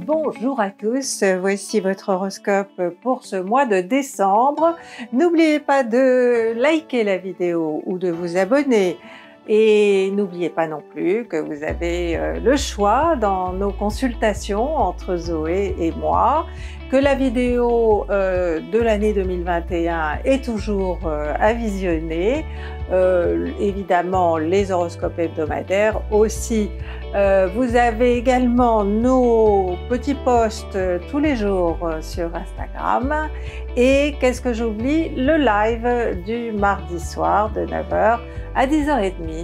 Bonjour à tous, voici votre horoscope pour ce mois de décembre. N'oubliez pas de liker la vidéo ou de vous abonner. Et n'oubliez pas non plus que vous avez le choix dans nos consultations entre Zoé et moi, que la vidéo de l'année 2021 est toujours à visionner, évidemment les horoscopes hebdomadaires aussi. Vous avez également nos petits posts tous les jours sur Instagram et qu'est-ce que j'oublie? Le live du mardi soir de 9h à 10h30.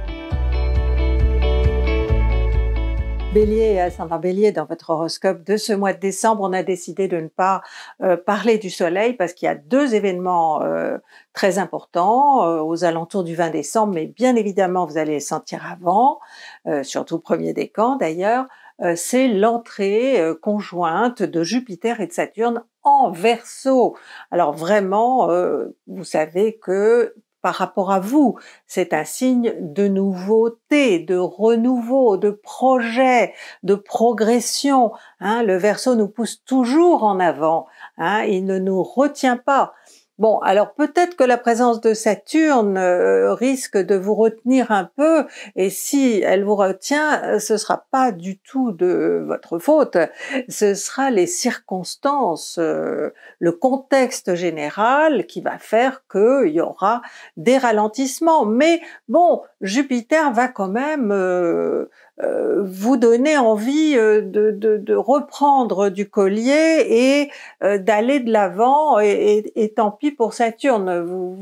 Bélier et ascendant Bélier, dans votre horoscope de ce mois de décembre, on a décidé de ne pas parler du soleil parce qu'il y a deux événements très importants aux alentours du 20 décembre, mais bien évidemment vous allez les sentir avant, surtout premier décan d'ailleurs, c'est l'entrée conjointe de Jupiter et de Saturne en Verseau. Alors vraiment, vous savez que par rapport à vous, c'est un signe de nouveauté, de renouveau, de projet, de progression. Le Verseau nous pousse toujours en avant, il ne nous retient pas. Bon, alors peut-être que la présence de Saturne risque de vous retenir un peu, et si elle vous retient, ce sera pas du tout de votre faute, ce sera les circonstances, le contexte général qui va faire qu'il y aura des ralentissements. Mais bon, Jupiter va quand même vous donner envie de reprendre du collier et d'aller de l'avant, et tant pis pour Saturne.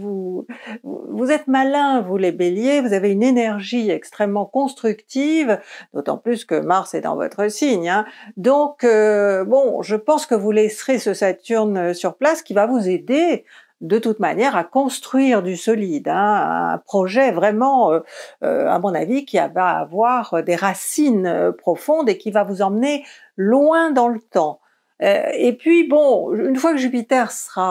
Vous êtes malins, vous les Béliers, vous avez une énergie extrêmement constructive, d'autant plus que Mars est dans votre signe. Donc bon, je pense que vous laisserez ce Saturne sur place qui va vous aider de toute manière à construire du solide, un projet vraiment, à mon avis, qui va avoir des racines profondes et qui va vous emmener loin dans le temps. Et puis bon, une fois que Jupiter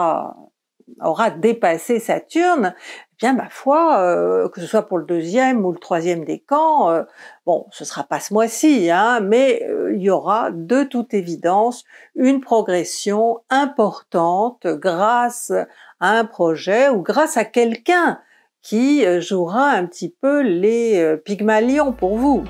aura dépassé Saturne, eh bien ma foi, que ce soit pour le deuxième ou le troisième décan, bon, ce sera pas ce mois-ci, mais il y aura de toute évidence une progression importante grâce à un projet ou grâce à quelqu'un qui jouera un petit peu les Pygmalions pour vous.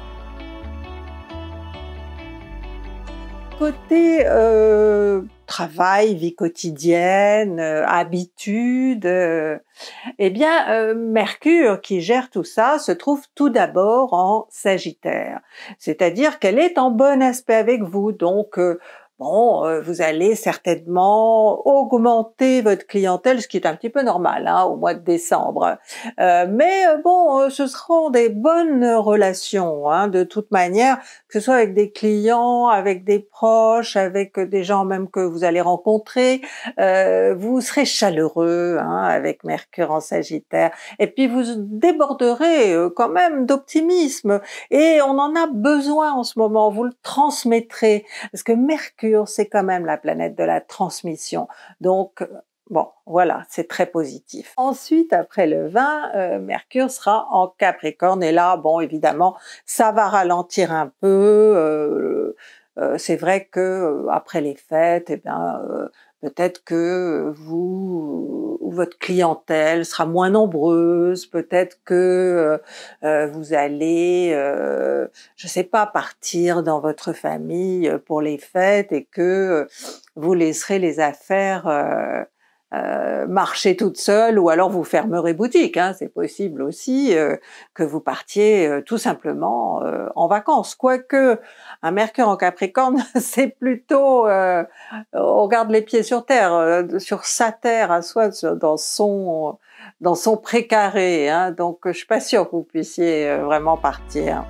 Côté travail, vie quotidienne, habitude, eh bien Mercure qui gère tout ça se trouve tout d'abord en Sagittaire, c'est-à-dire qu'elle est en bon aspect avec vous, donc bon, vous allez certainement augmenter votre clientèle, ce qui est un petit peu normal au mois de décembre. Mais bon, ce seront des bonnes relations, de toute manière, que ce soit avec des clients, avec des proches, avec des gens même que vous allez rencontrer. Vous serez chaleureux avec Mercure en Sagittaire, et puis vous déborderez quand même d'optimisme, et on en a besoin en ce moment, vous le transmettrez, parce que Mercure, c'est quand même la planète de la transmission. Donc, bon, voilà, c'est très positif. Ensuite, après le 20, Mercure sera en Capricorne, et là, bon, évidemment, ça va ralentir un peu. C'est vrai que après les fêtes, eh bien, peut-être que votre clientèle sera moins nombreuse, peut-être que vous allez, je sais pas, partir dans votre famille pour les fêtes et que vous laisserez les affaires marcher toutes seules, ou alors vous fermerez boutique, c'est possible aussi que vous partiez tout simplement en vacances. Quoique un Mercure en Capricorne, c'est plutôt on garde les pieds sur terre, sur sa terre à soi, dans son précaré, donc je suis pas sûre que vous puissiez vraiment partir.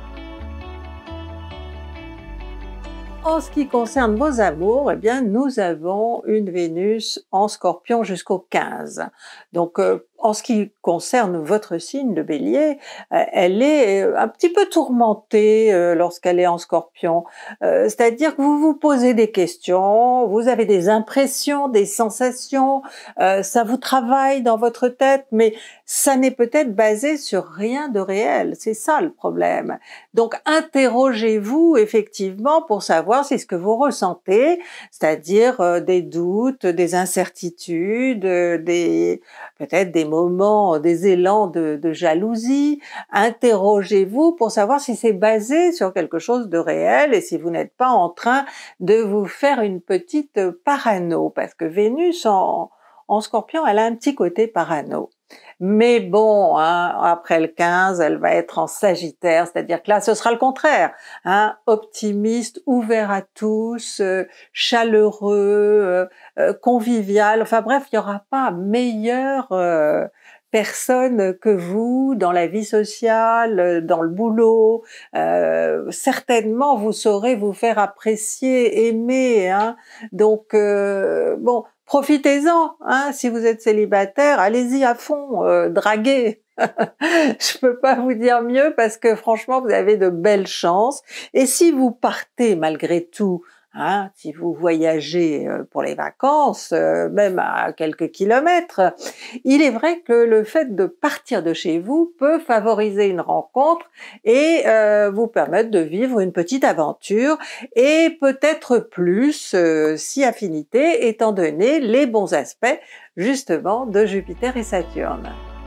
En ce qui concerne vos amours, eh bien nous avons une Vénus en Scorpion jusqu'au 15. Donc en ce qui concerne votre signe, le Bélier, elle est un petit peu tourmentée lorsqu'elle est en Scorpion. C'est-à-dire que vous vous posez des questions, vous avez des impressions, des sensations, ça vous travaille dans votre tête, mais ça n'est peut-être basé sur rien de réel. C'est ça le problème. Donc interrogez-vous effectivement pour savoir si ce que vous ressentez, c'est-à-dire des doutes, des incertitudes, peut-être des moments, des élans de jalousie. Interrogez-vous pour savoir si c'est basé sur quelque chose de réel et si vous n'êtes pas en train de vous faire une petite parano, parce que Vénus en Scorpion, elle a un petit côté parano. Mais bon, hein, après le 15, elle va être en Sagittaire, c'est-à-dire que là, ce sera le contraire, hein, optimiste, ouvert à tous, chaleureux, convivial. Enfin bref, il n'y aura pas meilleure personne que vous dans la vie sociale, dans le boulot. Certainement, vous saurez vous faire apprécier, aimer. Hein. Donc, bon, profitez-en. Hein. Si vous êtes célibataire, allez-y à fond, draguez. Je peux pas vous dire mieux parce que franchement, vous avez de belles chances. Et si vous partez malgré tout, hein, si vous voyagez pour les vacances, même à quelques kilomètres, il est vrai que le fait de partir de chez vous peut favoriser une rencontre et vous permettre de vivre une petite aventure et peut-être plus si affinité, étant donné les bons aspects justement de Jupiter et Saturne.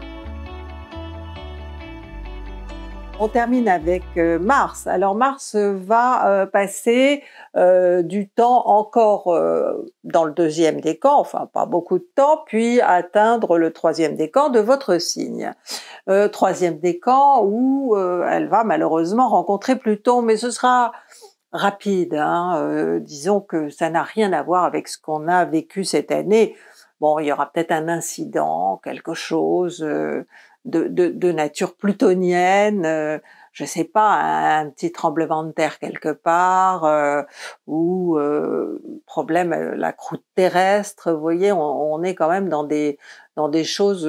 On termine avec Mars. Alors Mars va passer du temps encore dans le deuxième décan, enfin pas beaucoup de temps, puis atteindre le troisième décan de votre signe. Troisième décan où elle va malheureusement rencontrer Pluton, mais ce sera rapide. Hein, disons que ça n'a rien à voir avec ce qu'on a vécu cette année. Bon, il y aura peut-être un incident, quelque chose de nature plutonienne, je sais pas, un petit tremblement de terre quelque part, ou problème la croûte terrestre. Vous voyez, on est quand même dans des choses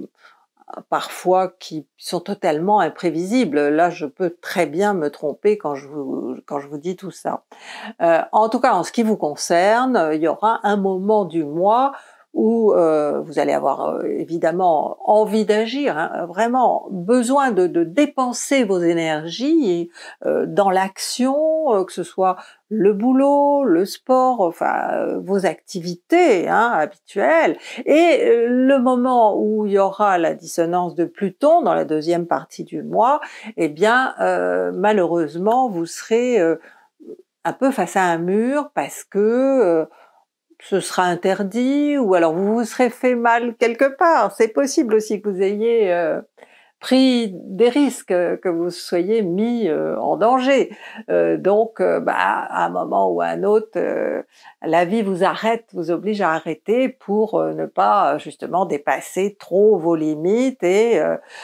parfois qui sont totalement imprévisibles. Là, je peux très bien me tromper quand je vous dis tout ça. En tout cas, en ce qui vous concerne, il y aura un moment du mois où vous allez avoir évidemment envie d'agir, hein, vraiment besoin de dépenser vos énergies dans l'action, que ce soit le boulot, le sport, enfin vos activités hein, habituelles. Et le moment où il y aura la dissonance de Pluton dans la deuxième partie du mois, eh bien malheureusement vous serez un peu face à un mur parce que ce sera interdit, ou alors vous vous serez fait mal quelque part. C'est possible aussi que vous ayez pris des risques, que vous soyez mis en danger. Donc, à un moment ou à un autre, la vie vous arrête, vous oblige à arrêter pour ne pas justement dépasser trop vos limites et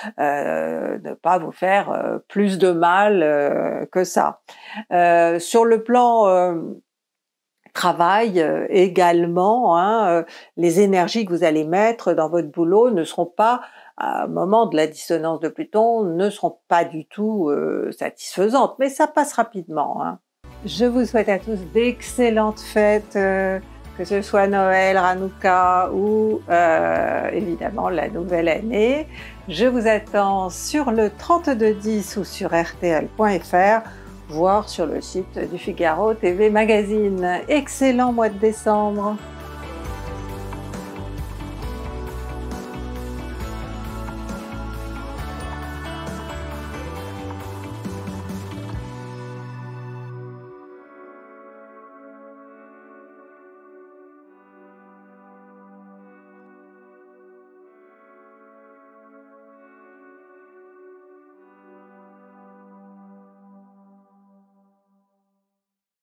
ne pas vous faire plus de mal que ça. Sur le plan travail également, hein, les énergies que vous allez mettre dans votre boulot ne seront pas, à un moment de la dissonance de Pluton, ne seront pas du tout satisfaisantes, mais ça passe rapidement. Hein. Je vous souhaite à tous d'excellentes fêtes, que ce soit Noël, Hanouka ou évidemment la nouvelle année. Je vous attends sur le 3210 ou sur rtl.fr, voire sur le site du Figaro TV Magazine. Excellent mois de décembre!